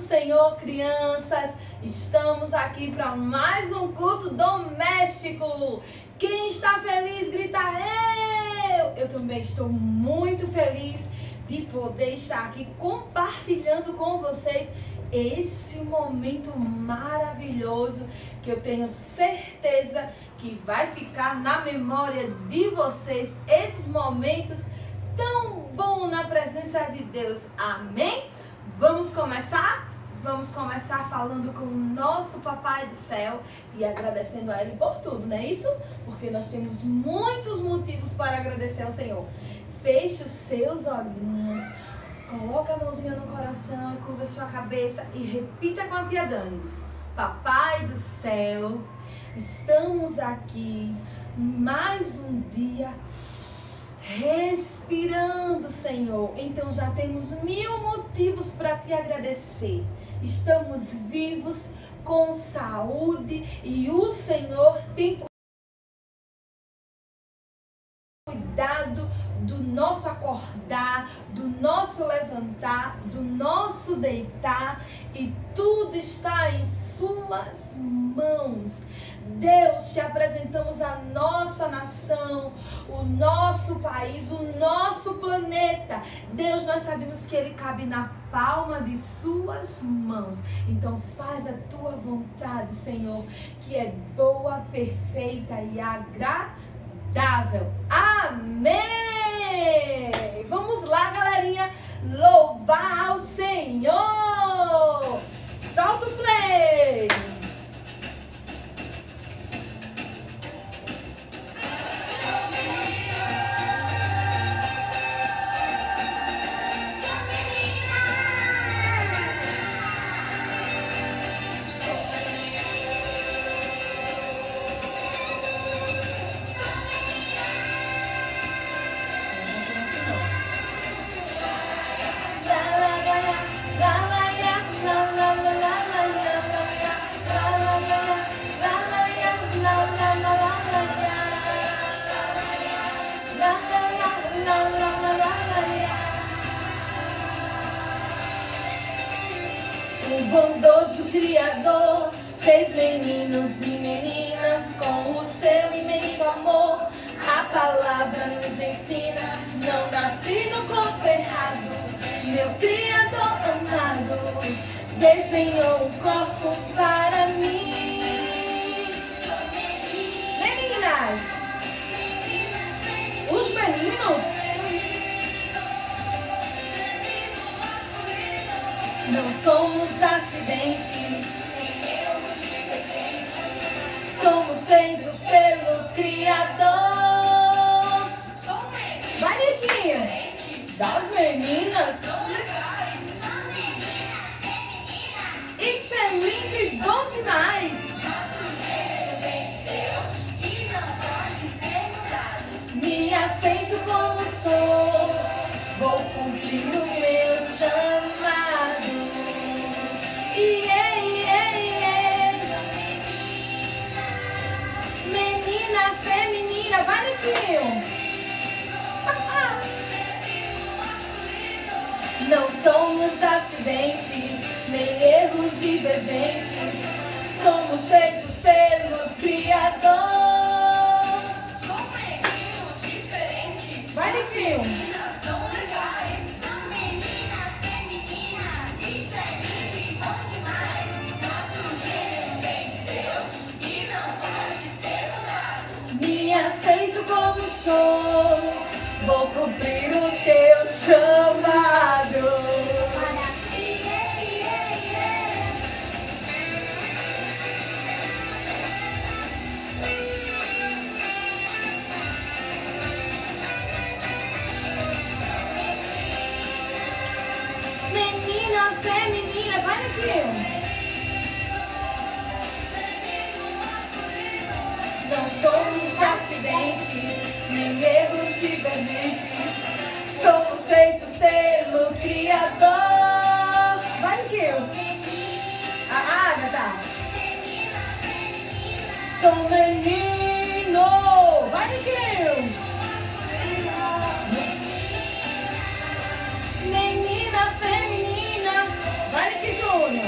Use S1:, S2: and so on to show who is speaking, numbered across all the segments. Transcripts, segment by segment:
S1: Senhor, crianças. Estamos aqui para mais um culto doméstico. Quem está feliz, grita eu! Eu também estou muito feliz de poder estar aqui compartilhando com vocês esse momento maravilhoso que eu tenho certeza que vai ficar na memória de vocês, esses momentos tão bons na presença de Deus. Amém? Vamos começar? Vamos começar falando com o nosso Papai do Céu e agradecendo a Ele por tudo, não é isso? Porque nós temos muitos motivos para agradecer ao Senhor. Feche os seus olhinhos, coloca a mãozinha no coração, curva sua cabeça e repita com a tia Dani. Papai do Céu, estamos aqui mais um dia respirando, Senhor. Então já temos 1000 motivos para te agradecer. Estamos vivos, com saúde, e o Senhor tem cuidado do nosso acordar, do nosso levantar, do nosso deitar, e tudo está em suas mãos. Deus, te apresentamos a nossa nação, o nosso país, o nosso planeta. Deus, nós sabemos que ele cabe na palma de suas mãos. Então faz a tua vontade, Senhor, que é boa, perfeita e agradável. Amém! Vamos lá, galerinha, louvar ao Senhor! Solta o play! O bondoso Criador fez meninos e meninas com o seu imenso amor. A palavra nos ensina, não nasci no corpo errado. Meu Criador amado desenhou um corpo para mim. Meninas, os meninos não somos acidentes, somos feitos pelo Criador. Vai, Niquinho, das meninas. Isso é lindo e bom demais. Me aceito como sou, vou cumprir o meu chamado. Menina feminina, vai, Niquinho. Não somos acidentes, nem erros divergentes. Somos feitos pelo Criador. Sou um menino diferente. Vai, Niquinho. Aceito como sou, vou cumprir o teu chamado. Menina feminina, vai aqui. Não somos acidentes, nem erros divergentes. Somos feitos pelo Criador. Vai, Niquinho. Agatha. Sou menino. Vai, Niquinho. Menina feminina. Vai, Niquinho Júnior.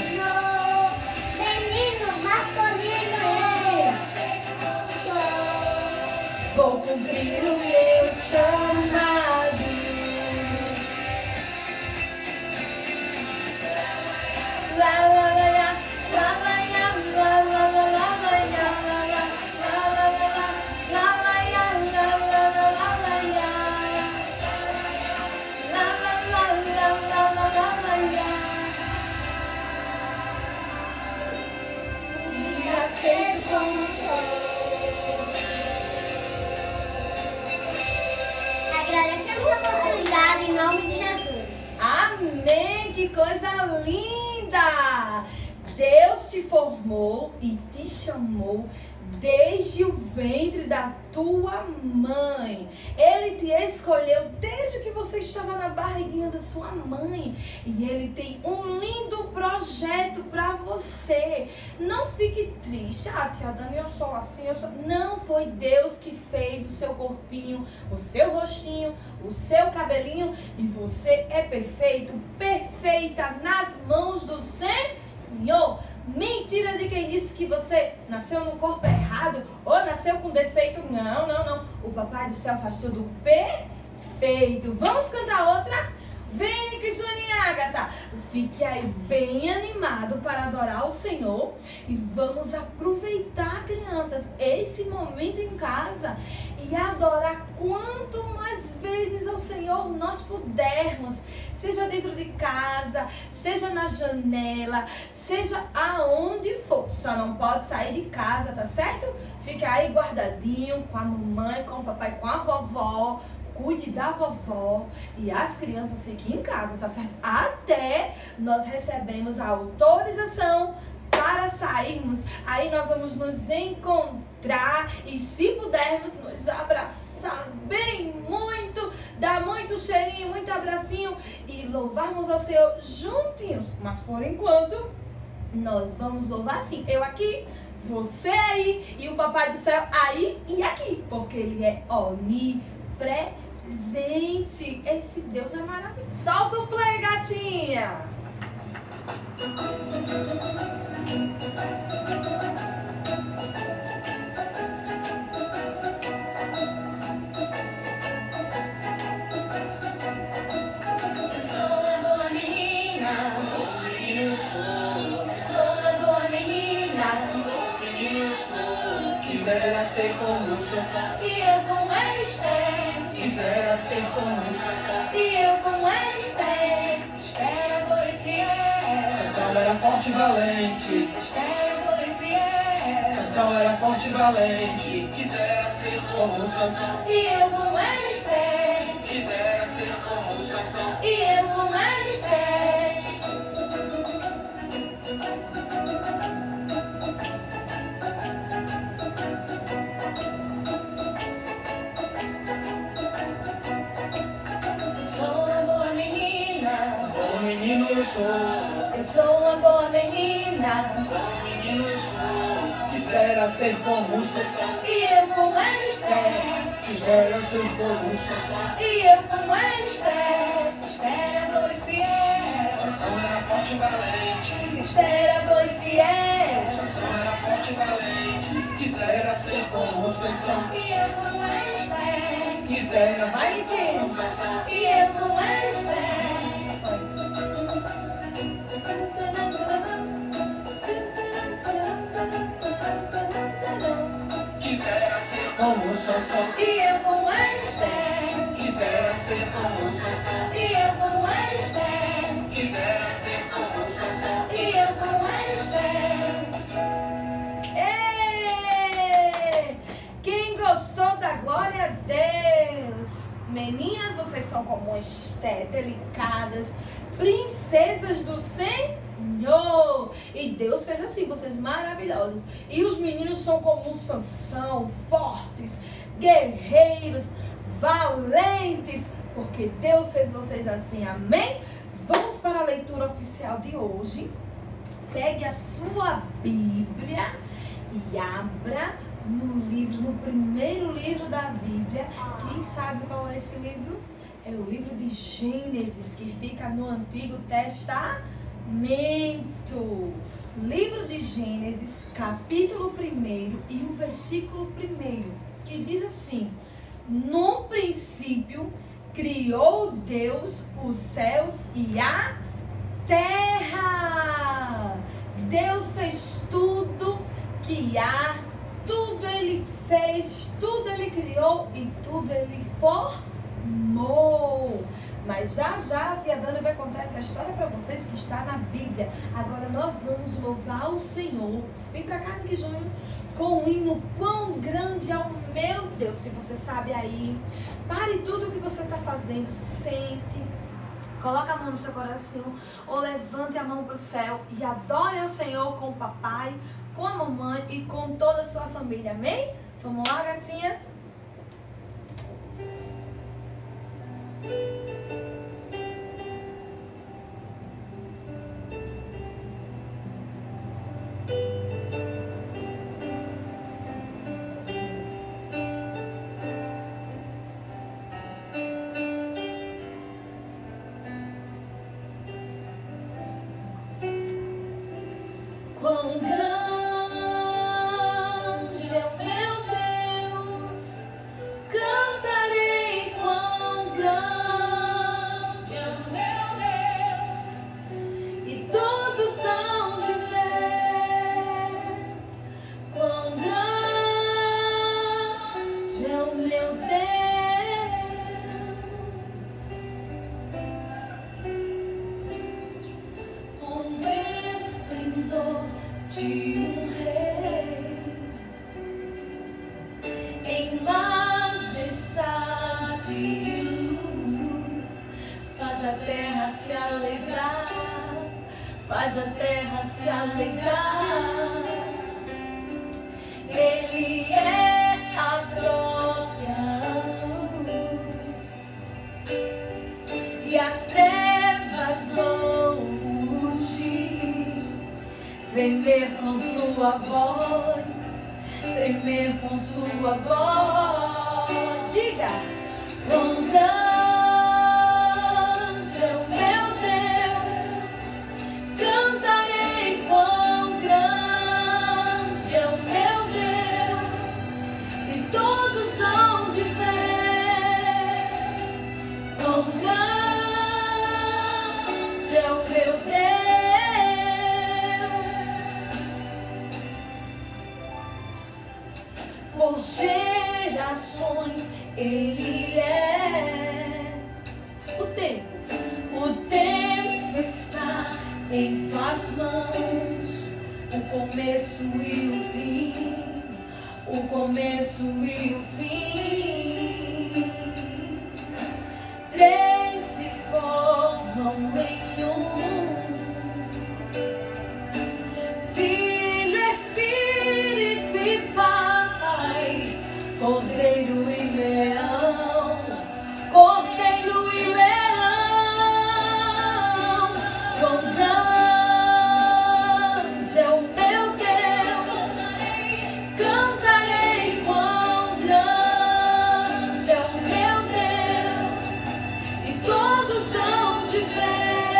S1: coisa linda! Deus te formou e te chamou desde o ventre da tua mãe. Ele te escolheu desde que você estava na barriguinha da sua mãe. E Ele tem um lindo projeto para você. Não fique triste. Ah, tia Dani, eu sou assim, eu sou... Não foi Deus que fez o seu corpinho, o seu rostinho, o seu cabelinho. E você é perfeito, perfeita nas mãos do Senhor. Mentira de quem disse que você nasceu no corpo errado ou nasceu com defeito. Não, não, não. O Papai do Céu faz tudo perfeito. Vamos cantar outra? Vem, Nick Júnior e Agatha. Fique aí bem animado para adorar o Senhor. E vamos aproveitar, crianças, esse momento em casa e adorar quanto mais vezes ao Senhor nós pudermos. Seja dentro de casa, seja na janela, seja aonde for. Só não pode sair de casa, tá certo? Fica aí guardadinho com a mamãe, com o papai, com a vovó. Cuide da vovó e as crianças fiquem em casa, tá certo? Até nós recebemos a autorização para sairmos. Aí nós vamos nos encontrar e, se pudermos, nos abraçar bem muito, dar muito cheirinho, muito abracinho e louvarmos ao Senhor juntinhos. Mas por enquanto, nós vamos louvar assim. Eu aqui, você aí e o Papai do Céu aí e aqui. Porque Ele é onipresente. Esse Deus é maravilhoso. Solta o play, gatinha!
S2: Quisera ser como Sansão,
S1: E eu com Esther.
S2: quisera ser como Sansão.
S1: E eu com Esther. Esther era boa e fiel.
S2: Sansão era forte e valente,
S1: Esther era boa e fiel.
S2: Sansão era forte e valente. Quisera ser como Sansão,
S1: E eu com Esther.
S2: quisera ser como Sansão.
S1: E eu com Esther. Sou uma boa menina.
S2: Bom menino eu sou,
S1: Eu sou uma boa menina.
S2: bom menino eu sou. Quisera ser como Sansão,
S1: E eu com Esther.
S2: quisera ser como Sansão.
S1: E eu com Esther. Esther era boa e fiel.
S2: Sansão era forte e valente,
S1: Esther era boa e fiel.
S2: Sansão era forte e valente. Quisera ser como Sansão,
S1: E eu com Esther.
S2: quisera
S1: Vai,
S2: ser
S1: Niquinho.
S2: como Sansão.
S1: E eu com Esther.
S2: Quisera ser como Sansão,
S1: E eu com Esther.
S2: quisera ser como Sansão.
S1: E eu com Esther.
S2: Quisera ser como Sansão.
S1: E eu com Esther. Ei! Quem gostou da glória a Deus? Meninas, vocês são como Esther, delicadas, princesas do Senhor. E Deus fez assim, vocês maravilhosas. E os meninos são como Sansão, fortes, guerreiros, valentes, porque Deus fez vocês assim, amém? Vamos para a leitura oficial de hoje. Pegue a sua Bíblia e abra no primeiro livro da Bíblia. Quem sabe qual é esse livro? É o livro de Gênesis, que fica no Antigo Testamento. Livro de Gênesis, capítulo 1 e o versículo 1, que diz assim: no princípio criou Deus os céus e a terra. Deus fez tudo que há, tudo Ele fez, tudo Ele criou e tudo Ele formou. Mas já a tia Dani vai contar essa história para vocês que está na Bíblia. Agora nós vamos louvar o Senhor. Vem para cá, Nick Júnior, com um hino quão grande é o meu Deus. Se você sabe aí, pare tudo o que você está fazendo, sente Coloca a mão no seu coração ou levante a mão para o céu e adore ao Senhor com o papai, com a mamãe e com toda a sua família. Amém? Vamos lá, gatinha? Quão grande é o meu Deus, cantarei quão grande é o meu Deus, e todos hão de ver quão grande é o meu Deus, com esplendor de um rei, em majestade e luz, faz a terra se alegrar, faz a terra se alegrar. Ele é a própria luz, e as trevas vão fugir, tremer com sua voz, tremer com sua voz. Diga! Quão grande é o meu Deus, cantarei quão grande é o meu Deus, e todos hão de ver quão grande é o meu Deus. Por gerações Ele é. O tempo está em suas mãos, o começo e o fim, o começo e o fim. Três se formam em um: Filho, Espírito e Pai, Cordeiro e Leão, Cordeiro e Leão. Quão grande é o meu Deus, cantarei quão grande é o meu Deus, e todos hão de ver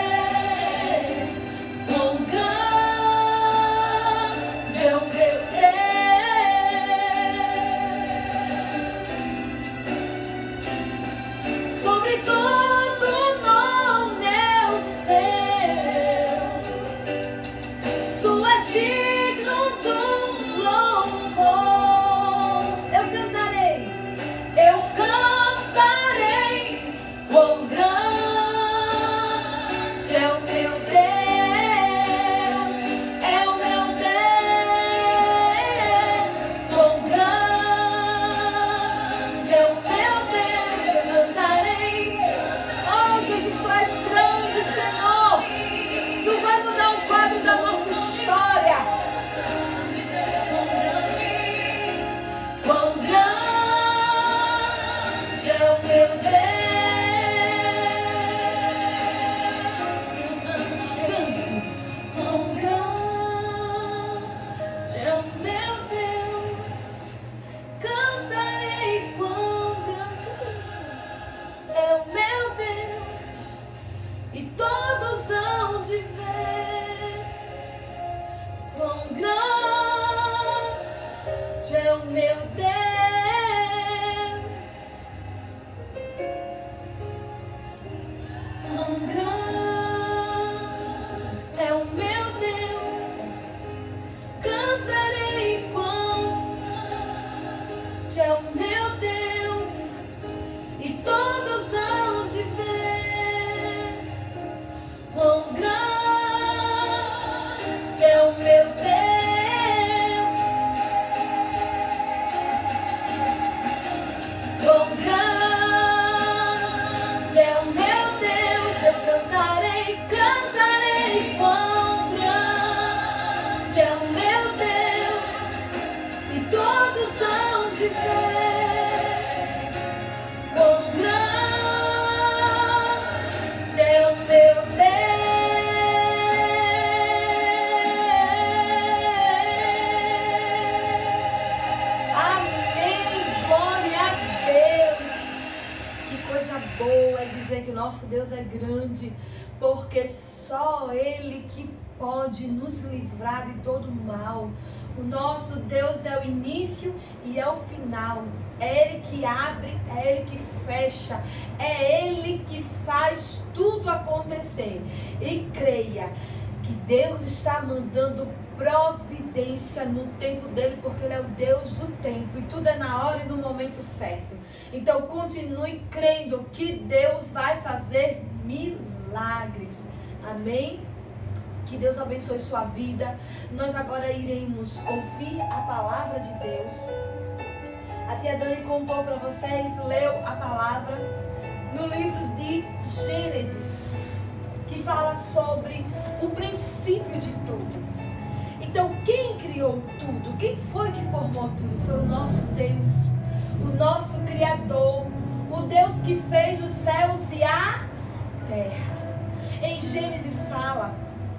S1: nosso Deus é grande, porque só Ele que pode nos livrar de todo mal. O nosso Deus é o início e é o final. É Ele que abre, é Ele que fecha, é Ele que faz tudo acontecer. E creia que Deus está mandando providência no tempo dele, porque Ele é o Deus do tempo e tudo é na hora e no momento certo. Então continue crendo que Deus vai fazer milagres. Amém? Que Deus abençoe sua vida. Nós agora iremos ouvir a palavra de Deus. A tia Dani contou para vocês, leu a palavra no livro de Gênesis, que fala sobre o princípio de tudo. Então, quem criou tudo? Quem foi que formou tudo? Foi o nosso Deus, o nosso Criador, o Deus que fez os céus e a terra. Em Gênesis fala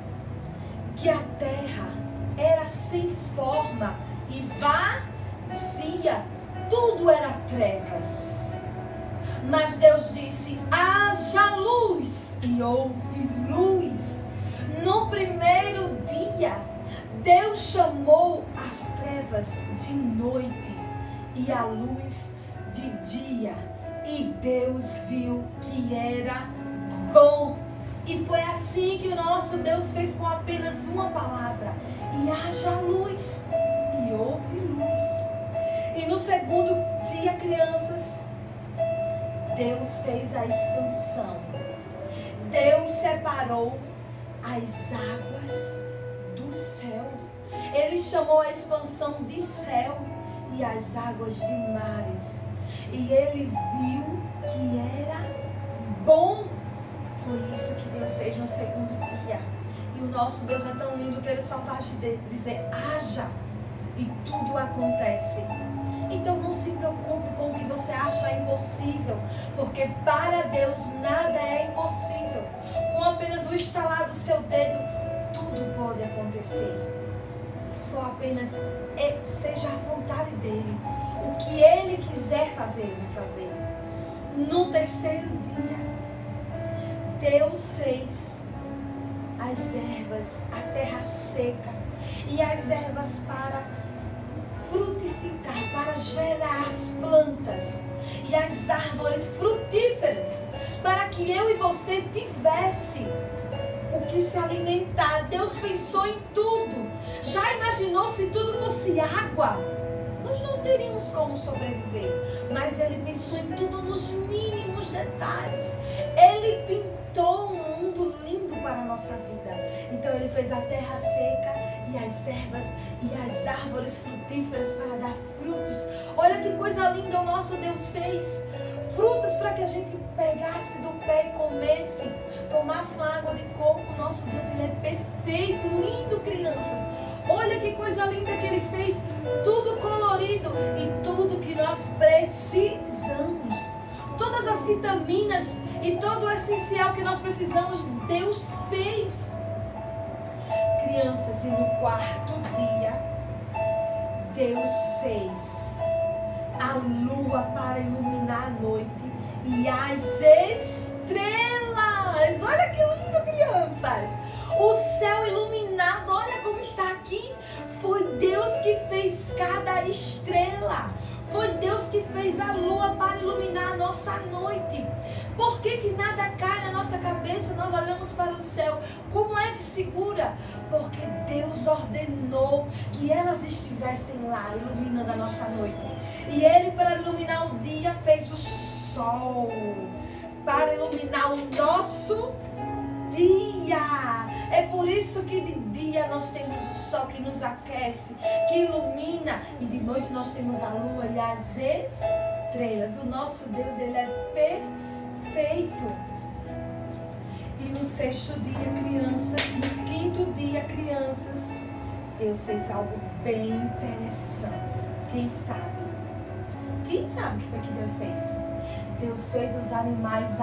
S1: que a terra era sem forma e vazia, tudo era trevas. Mas Deus disse: haja luz, e houve luz. No primeiro dia, Deus chamou as trevas de noite e a luz de dia. E Deus viu que era bom. E foi assim que o nosso Deus fez com apenas uma palavra: e haja luz, e houve luz. E no segundo dia, crianças, Deus fez a expansão. Deus separou as águas do céu. Ele chamou a expansão de céu e as águas de mares. E ele viu que era bom. Foi isso que Deus fez no segundo dia. E o nosso Deus é tão lindo que Ele só faz dizer haja e tudo acontece. Então não se preocupe com o que você acha impossível, porque para Deus nada é impossível. Com apenas o estalar do seu dedo, tudo pode acontecer. Só apenas seja a vontade dEle. O que Ele quiser fazer, Ele vai fazer. No terceiro dia, Deus fez as ervas, a terra seca, e as ervas para frutificar, para gerar as plantas, e as árvores frutíferas, para que eu e você tivesse o que se alimentar. Deus pensou em tudo. Já imaginou se tudo fosse água? Nós não teríamos como sobreviver. Mas Ele pensou em tudo nos mínimos detalhes. Ele pintou um mundo lindo para a nossa vida. Então Ele fez a terra seca e as ervas e as árvores frutíferas para dar frutos. Olha que coisa linda o nosso Deus fez. Frutas para que a gente pegasse do pé e comesse, tomasse uma água de coco. Nosso Deus, Ele é perfeito, lindo, crianças. Olha que coisa linda que Ele fez, tudo colorido e tudo que nós precisamos. Todas as vitaminas e todo o essencial que nós precisamos, Deus fez. Crianças, e no quarto dia, Deus fez a lua para iluminar a noite e as estrelas. Olha que lindo, crianças. O céu iluminado, olha como está aqui. Foi Deus que fez cada estrela. Foi Deus que fez a lua para iluminar a nossa noite. Por que nada cai na nossa cabeça? Nós olhamos para o céu. Como é que segura? Porque Deus ordenou que elas estivessem lá, iluminando a nossa noite. E Ele, para iluminar o dia, fez o sol para iluminar o nosso dia. É por isso que de dia nós temos o sol que nos aquece, que ilumina, e de noite nós temos a lua e as estrelas. O nosso Deus, Ele é perfeito. E no sexto dia, crianças, no quinto dia, crianças, Deus fez algo bem interessante. Quem sabe? Quem sabe o que foi que Deus fez? Deus fez os animais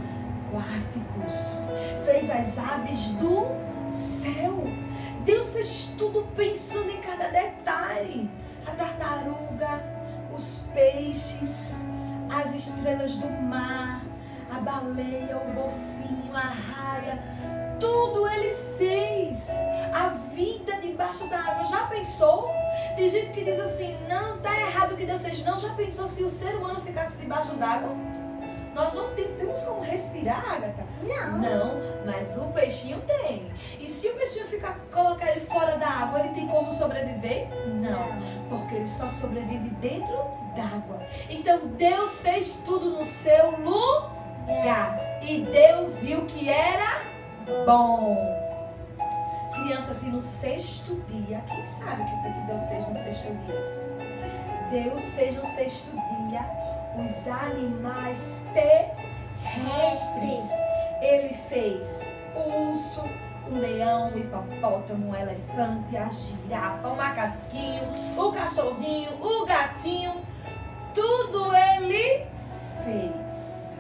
S1: aquáticos, fez as aves do céu. Deus fez tudo pensando em cada detalhe. A tartaruga, os peixes, as estrelas do mar, a baleia, o golfinho, a raia, tudo ele fez. A vida debaixo da água. Já pensou? Tem gente que diz assim, não, tá errado o que Deus fez. Não, já pensou se o ser humano ficasse debaixo d'água? Nós não temos como respirar, Agatha? Não, mas o peixinho tem. E se o peixinho colocar ele fora da água, ele tem como sobreviver? Não, porque ele só sobrevive dentro d'água. Então Deus fez tudo no seu lugar. E Deus viu que era bom. Criança, assim, no sexto dia, quem sabe o que foi que Deus fez no sexto dia? Deus fez no sexto dia os animais terrestres. Ele fez o urso, o leão, o hipopótamo, o elefante, a girafa, o macaquinho, o cachorrinho, o gatinho. Tudo ele fez.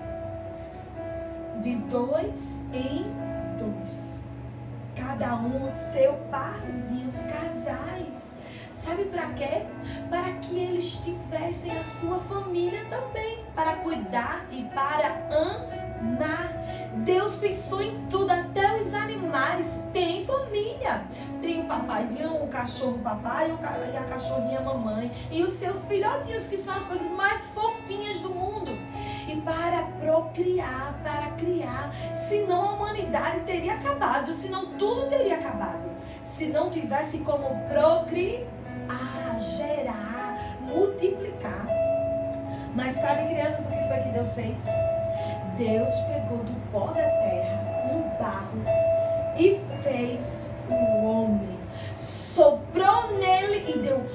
S1: De 2 em 2. Cada um o seu parzinho, os casais. Sabe para quê? Para que eles tivessem a sua família também. Para cuidar e para amar. Deus pensou em tudo, até os animais têm família. Tem o papaizinho, o cachorro papai e a cachorrinha mamãe. E os seus filhotinhos, que são as coisas mais fofinhas do mundo. E para procriar, para criar. Senão a humanidade teria acabado. Senão tudo teria acabado. Se não tivesse como procriar, gerar, multiplicar. Mas sabe, crianças, o que foi que Deus fez? Deus pegou do pó da terra um barro e fez o homem. Soprou nele e deu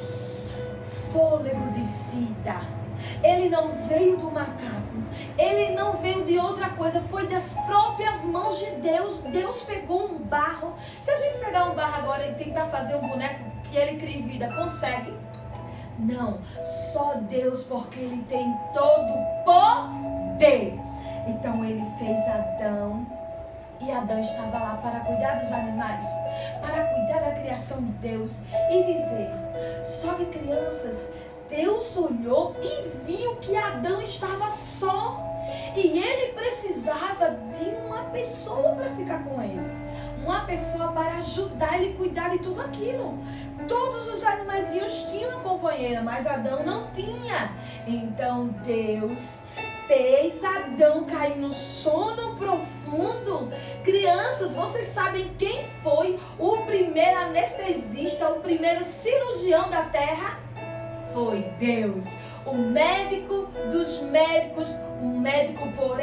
S1: fôlego de vida. Ele não veio do macaco. Ele não veio de outra coisa. Foi das próprias mãos de Deus. Deus pegou um barro. Se a gente pegar um barro agora e tentar fazer um boneco que ele crie vida, consegue? Não. Só Deus, porque ele tem todo o poder. Então ele fez Adão. E Adão estava lá para cuidar dos animais, para cuidar da criação de Deus e viver. Só que, crianças, Deus olhou e viu que Adão estava só. E ele precisava de uma pessoa para ficar com ele. Uma pessoa para ajudar ele a cuidar de tudo aquilo. Todos os animaizinhos tinham uma companheira, mas Adão não tinha. Então Deus fez Adão cair no sono profundo. Crianças, vocês sabem quem foi o primeiro anestesista, o primeiro cirurgião da terra? Foi Deus, o médico dos médicos, o médico por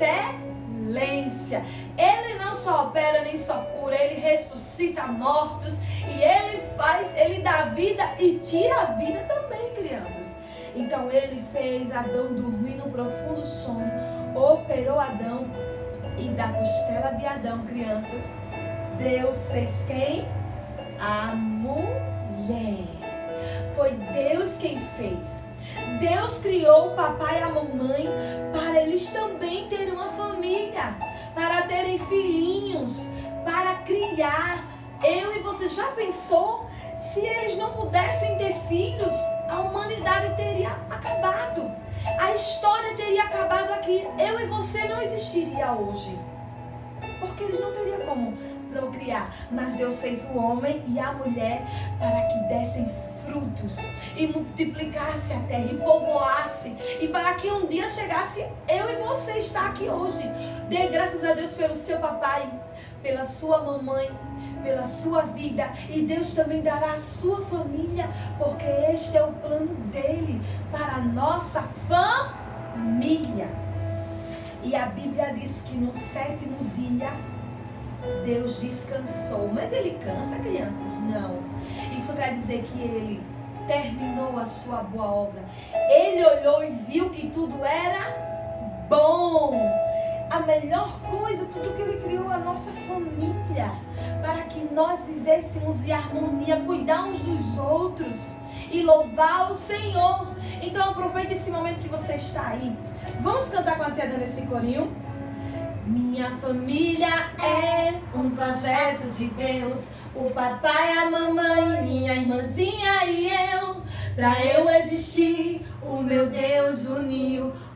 S1: excelência. Ele não só opera nem só cura, ele ressuscita mortos e ele dá vida e tira a vida também, crianças. Então ele fez Adão dormir no profundo sono, operou Adão e da costela de Adão, crianças, Deus fez quem? A mulher. Foi Deus quem fez. Deus criou o papai e a mamãe para eles também terem uma família, para terem filhinhos, para criar. Eu e você, já pensou? Se eles não pudessem ter filhos, a humanidade teria acabado. A história teria acabado aqui. Eu e você não existiria hoje. Porque eles não teriam como procriar. Mas Deus fez o homem e a mulher para que dessem frutos e multiplicasse a terra e povoasse. E para que um dia chegasse eu e você estar aqui hoje. Dê graças a Deus pelo seu papai, pela sua mamãe, pela sua vida, e Deus também dará a sua família, porque este é o plano dele para a nossa família. E a Bíblia diz que no 7º dia Deus descansou. Mas ele cansa, crianças? Não. Isso quer dizer que ele terminou a sua boa obra. Ele olhou e viu que tudo era bom. A melhor coisa, tudo que ele criou, a nossa família, para que nós vivêssemos em harmonia, cuidar uns dos outros e louvar o Senhor. Então aproveite esse momento que você está aí. Vamos cantar com a tia Dana esse corinho? Minha família é um projeto de Deus. O papai, a mamãe, minha irmãzinha e eu. Pra eu existir, o meu Deus uniu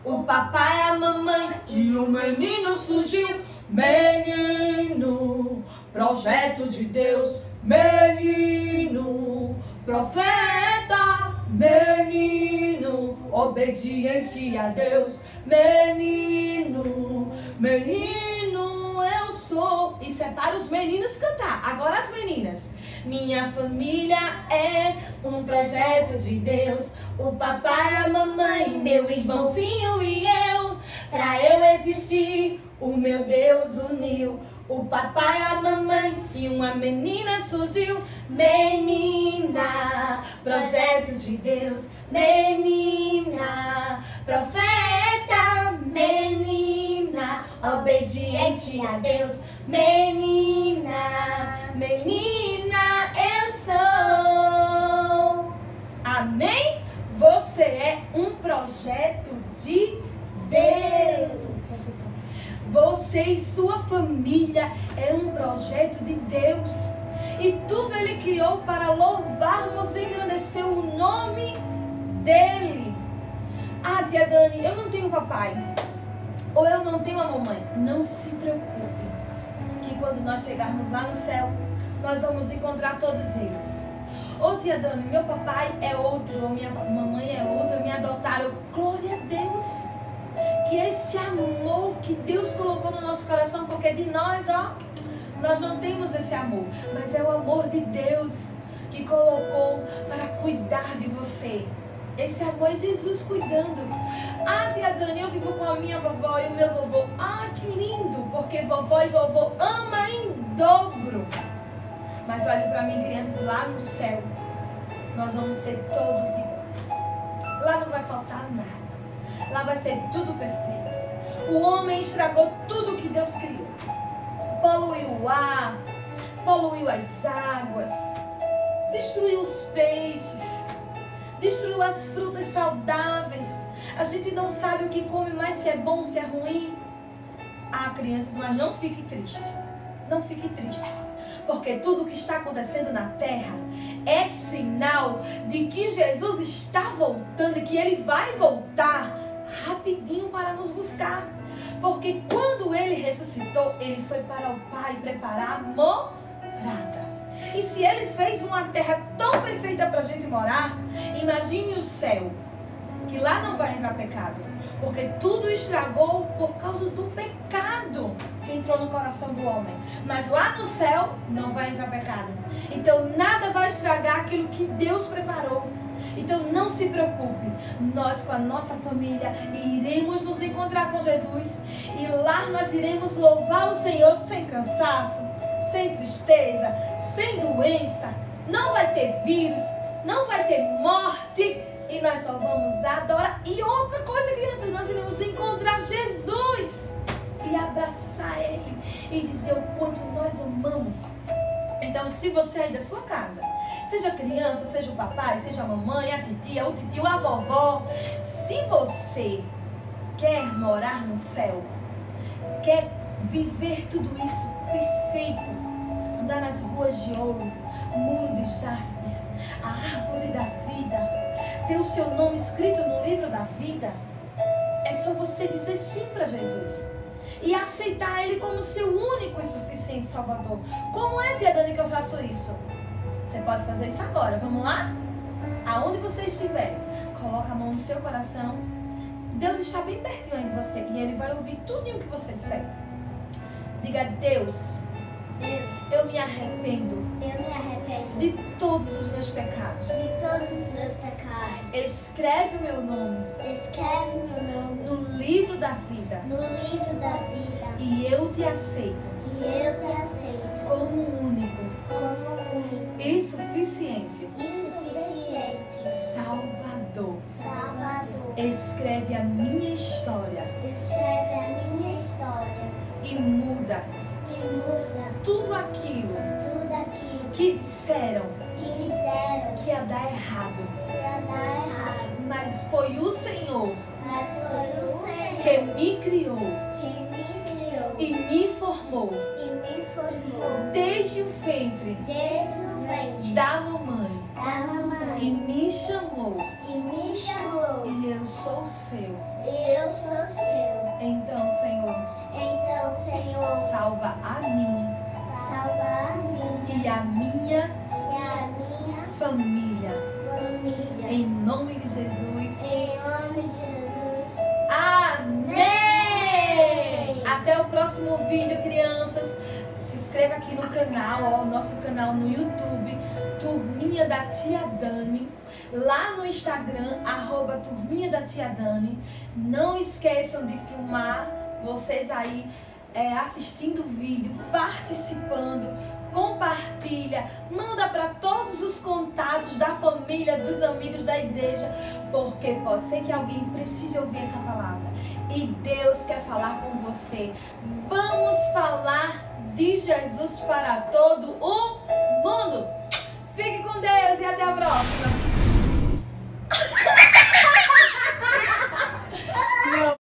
S1: o papai, a mamãe e o menino surgiu. Menino, projeto de Deus. Menino, profeta. Menino, obediente a Deus. Menino, menino eu sou. Isso é para os meninos cantar. Agora as meninas. Minha família é um projeto de Deus. O papai, a mamãe, meu irmãozinho e eu. Pra eu existir, o meu Deus uniu. O papai, a mamãe e uma menina surgiu. Menina, projeto de Deus. Menina, profeta. Menina, obediente a Deus. Menina, menina eu sou. Amém? Você é um projeto de Deus. Você e sua família é um projeto de Deus. E tudo Ele criou para louvarmos e engrandecer o nome dEle. Ah, tia Dani, eu não tenho papai. Ou eu não tenho a mamãe. Não se preocupe, que quando nós chegarmos lá no céu, nós vamos encontrar todos eles. Ô tia Dani, meu papai é outro, ou minha mamãe é outra, me adotaram. Glória a Deus. Que esse amor que Deus colocou no nosso coração, porque de nós, ó, nós não temos esse amor, mas é o amor de Deus que colocou para cuidar de você. Esse amor é Jesus cuidando. Ah, tia Dani, eu vivo com a minha vovó e o meu vovô. Ah, que lindo, porque vovó e vovô ama em dobro. Mas olhem para mim, crianças, lá no céu, nós vamos ser todos iguais. Lá não vai faltar nada. Lá vai ser tudo perfeito. O homem estragou tudo que Deus criou. Poluiu o ar, poluiu as águas, destruiu os peixes, destruiu as frutas saudáveis. A gente não sabe o que come, mas se é bom, se é ruim. Ah, crianças, mas não fique triste. Não fique triste. Porque tudo o que está acontecendo na terra é sinal de que Jesus está voltando e que Ele vai voltar rapidinho para nos buscar. Porque quando Ele ressuscitou, Ele foi para o Pai preparar a morada. E se Ele fez uma terra tão perfeita para a gente morar, imagine o céu, que lá não vai entrar pecado. Porque tudo estragou por causa do pecado que entrou no coração do homem. Mas lá no céu não vai entrar pecado. Então nada vai estragar aquilo que Deus preparou. Então não se preocupe, nós com a nossa família iremos nos encontrar com Jesus. E lá nós iremos louvar o Senhor sem cansaço, sem tristeza, sem doença. Não vai ter vírus, não vai ter morte. E nós só vamos adorar. E outra coisa, crianças, nós iremos encontrar Jesus e abraçar Ele e dizer o quanto nós amamos. Então, se você aí da sua casa, seja criança, seja o papai, seja a mamãe, a titia, o titio, a vovó, se você quer morar no céu, quer viver tudo isso perfeito, andar nas ruas de ouro, muro de jaspes, a árvore da vida, ter o seu nome escrito no livro da vida, é só você dizer sim para Jesus e aceitar Ele como seu único e suficiente Salvador. Como é, tia Dani, que eu faço isso? Você pode fazer isso agora, vamos lá? Aonde você estiver, coloca a mão no seu coração. Deus está bem pertinho aí de você e Ele vai ouvir tudo o que você disser. Diga: Deus, eu me arrependo de todos os meus pecados. Escreve o meu nome no livro da vida. E eu te aceito como único e suficiente Salvador. Escreve a minha história e muda tudo aquilo que disseram que ia dar errado. Mas foi o Senhor que me criou e me formou desde o ventre da mamãe e me chamou. E eu sou seu. Então, Senhor, salva a mim e a minha família. Em nome de Jesus. Amém! Até o próximo vídeo, crianças. Se inscreva aqui no canal, ó, nosso canal no YouTube, Turminha da Tia Dani. Lá no Instagram, @Turminha da Tia Dani. Não esqueçam de filmar vocês aí assistindo o vídeo, participando. Compartilha, manda para todos os contatos da família, dos amigos da igreja, porque pode ser que alguém precise ouvir essa palavra e Deus quer falar com você. Vamos falar de Jesus para todo o mundo. Fique com Deus e até a próxima.